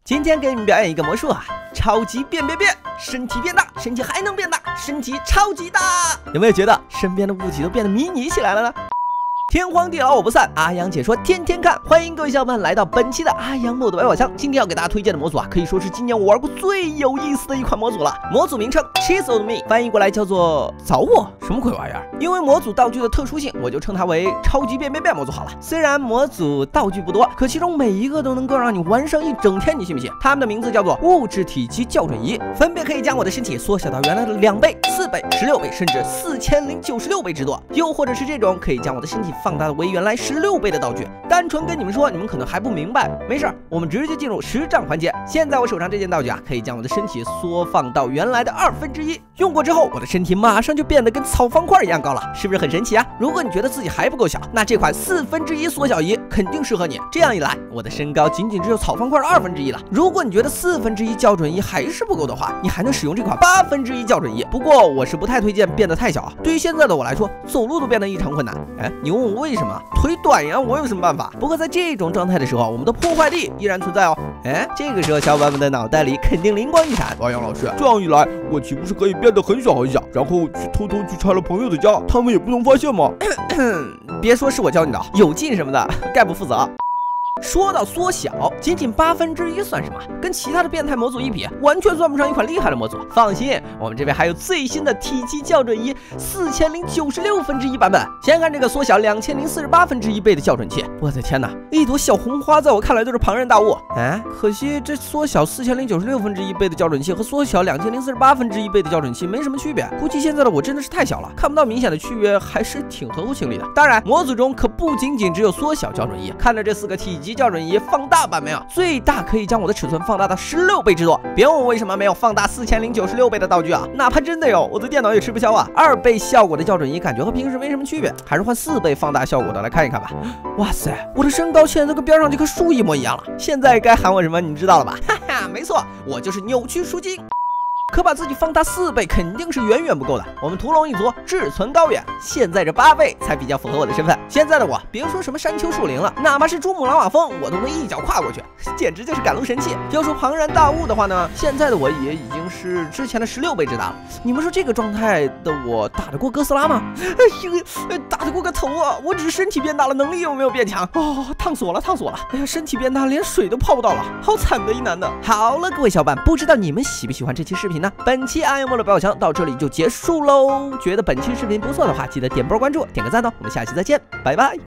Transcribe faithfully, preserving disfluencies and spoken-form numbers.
今天给你们表演一个魔术啊，超级变变变，身体变大，身体还能变大，身体超级大。有没有觉得身边的物体都变得迷你起来了呢？天荒地老我不散，阿阳解说天天看，欢迎各位小伙伴来到本期的阿阳墨的百宝箱。今天要给大家推荐的模组啊，可以说是今年我玩过最有意思的一款模组了。模组名称 Chiseled Me， 翻译过来叫做凿我，什么鬼玩意儿？因为模组道具的特殊性，我就称它为超级变变变模组好了。虽然模组道具不多，可其中每一个都能够让你玩上一整天，你信不信？它们的名字叫做物质体积校准仪，分别可以将我的身体缩小到原来的两倍、四倍、十六倍，甚至四千零九十六倍之多。又或者是这种可以将我的身体放大为原来十六倍的道具。单纯跟你们说，你们可能还不明白，没事，我们直接进入实战环节。现在我手上这件道具啊，可以将我的身体缩放到原来的二分之一。用过之后，我的身体马上就变得跟草方块一样高了，是不是很神奇啊？如果你觉得自己还不够小，那这款四分之一缩小仪肯定适合你。这样一来，我的身高仅仅只有草方块的二分之一了。如果你觉得四分之一校准仪还是不够的话，你还能使用这款八分之一校准仪。不过我是不太推荐变得太小啊，对于现在的我来说，走路都变得异常困难。哎，你问我为什么？腿短呀，我有什么办法？不过在这种状态的时候，我们的破坏力依然存在哦。哎，这个时候小伙伴们的脑袋里肯定灵光一闪，王阳老师，这样一来，我岂不是可以变得很小很小，然后去偷偷去拆了朋友的家，他们也不能发现吗？别说是我教你的，有劲什么的，概不负责。说到缩小，仅仅八分之一算什么？跟其他的变态模组一比，完全算不上一款厉害的模组。放心，我们这边还有最新的体积校准仪四千零九十六分之一版本。先看这个缩小两千零四十八分之一倍的校准器，我的天哪，一朵小红花在我看来都是庞然大物。哎，可惜这缩小四千零九十六分之一倍的校准器和缩小两千零四十八分之一倍的校准器没什么区别。估计现在的我真的是太小了，看不到明显的区别，还是挺合乎情理的。当然，模组中可不仅仅只有缩小校准仪，看着这四个体积校准仪放大版没有？最大可以将我的尺寸放大到十六倍之多。别问我为什么没有放大四千零九十六倍的道具啊，哪怕真的有，我的电脑也吃不消啊。二倍效果的校准仪感觉和平时没什么区别，还是换四倍放大效果的来看一看吧。哇塞，我的身高现在都跟边上这棵树一模一样了。现在该喊我什么你知道了吧？哈哈，没错，我就是扭曲树精。可把自己放大四倍肯定是远远不够的。我们屠龙一族志存高远，现在这八倍才比较符合我的身份。现在的我，别说什么山丘树林了，哪怕是珠穆朗玛峰，我都能一脚跨过去，简直就是赶路神器。要说庞然大物的话呢，现在的我也已经是之前的十六倍之大了。你们说这个状态的我打得过哥斯拉吗？哎呦，打得过个头啊！我只是身体变大了，能力有没有变强？哦，烫死我了，烫死我了！哎呀，身体变大，连水都泡不到了，好惨的一男的。好了，各位小伙伴，不知道你们喜不喜欢这期视频呢？本期阿阳墨的百宝箱到这里就结束喽。觉得本期视频不错的话，记得点波关注，点个赞哦。我们下期再见，拜拜。